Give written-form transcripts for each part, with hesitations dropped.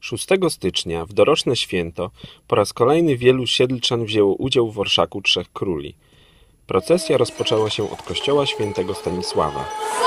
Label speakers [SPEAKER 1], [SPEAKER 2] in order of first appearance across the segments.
[SPEAKER 1] 6 stycznia, w doroczne święto, po raz kolejny wielu siedlczan wzięło udział w orszaku Trzech Króli. Procesja rozpoczęła się od kościoła świętego Stanisława.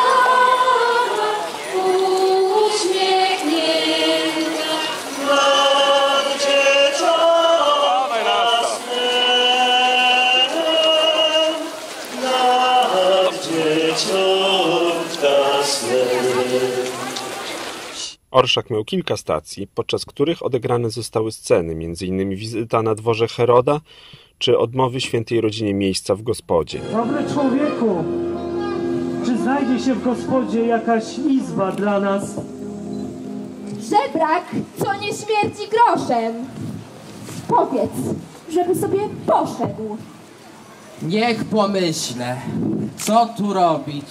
[SPEAKER 1] Orszak miał kilka stacji, podczas których odegrane zostały sceny, m.in. wizyta na dworze Heroda, czy odmowy świętej rodzinie miejsca w gospodzie.
[SPEAKER 2] Dobry człowieku, czy znajdzie się w gospodzie jakaś izba dla nas?
[SPEAKER 3] Żebrak, co nie śmierci groszem. Powiedz, żeby sobie poszedł.
[SPEAKER 4] Niech pomyślę, co tu robić.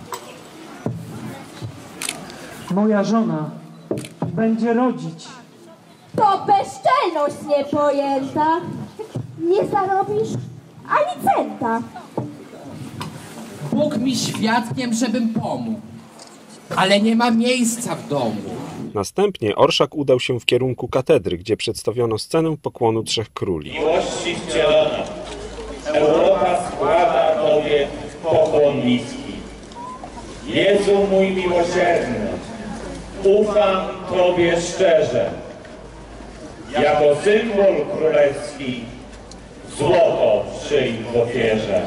[SPEAKER 2] Moja żona będzie rodzić.
[SPEAKER 3] To bezczelność niepojęta. Nie zarobisz ani centa.
[SPEAKER 4] Bóg mi świadkiem, żebym pomógł, ale nie ma miejsca w domu.
[SPEAKER 1] Następnie orszak udał się w kierunku katedry, gdzie przedstawiono scenę pokłonu Trzech Króli.
[SPEAKER 5] Miłości wcielona, Europa składa Tobie pokłon niski. Jezu mój miłosierny, ufam Tobie szczerze. Jako symbol królewski złoto przyj w ofierze.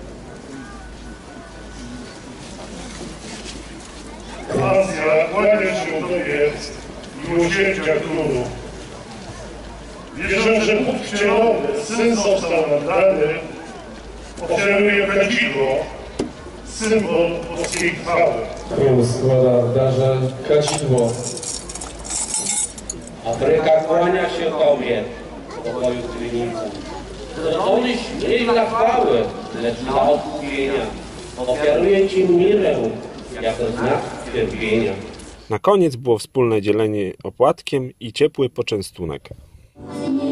[SPEAKER 6] Azja, kłania się Tobie, miłosierdzia Królu. Wierzę, że Bóg wcielony, Syn został nam dany, ofiaruje kadzidło, symbol boskiej chwały.
[SPEAKER 7] Król składa w darze kadzidło.
[SPEAKER 8] Afryka kłania się Tobie, pokoju Trójnicy. One nie dla chwały, lecz dla odkupienia. Ofiaruję Ci mirę jako znak cierpienia.
[SPEAKER 1] Na koniec było wspólne dzielenie opłatkiem i ciepły poczęstunek.
[SPEAKER 3] Nie